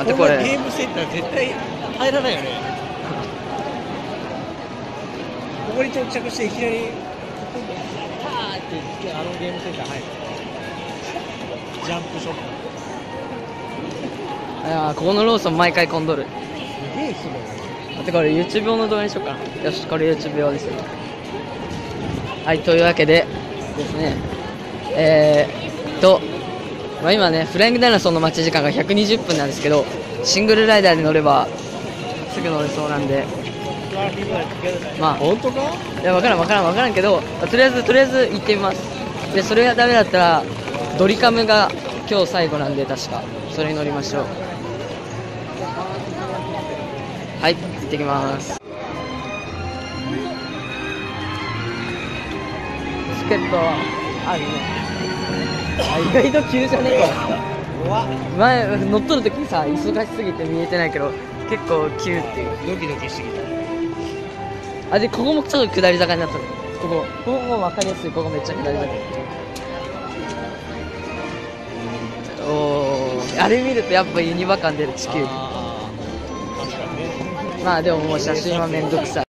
あとこれゲームセンター絶対入らないよね。ここに到着していきなりパーって言ってゲームセンター入る。ジャンプショップ。 ここのローソン毎回混んどる。 すげえすごい。 あとこれ YouTube 用の動画にしようかな。よし、これ YouTube 用ですよ。はい、というわけでですね、今ね、フライングダイナソーの待ち時間が120分なんですけど、シングルライダーで乗ればすぐ乗れそうなんで、まあ本当か？ いや、分からんけど、とりあえず行ってみます。で、それがダメだったらドリカムが今日最後なんで、確かそれに乗りましょう。はい、行ってきます。チケットあるね。意外と急じゃねえか。前乗っとるときさ、忙しすぎて見えてないけど、結構急っていう。 ドキドキしてきた。 で、ここもちょっと下り坂になっとる。ここも分かりやすい。ここめっちゃ下り坂。あれ見るとやっぱユニバ感出る。地球儀。 確かにね。 まあでももう写真はめんどくさい。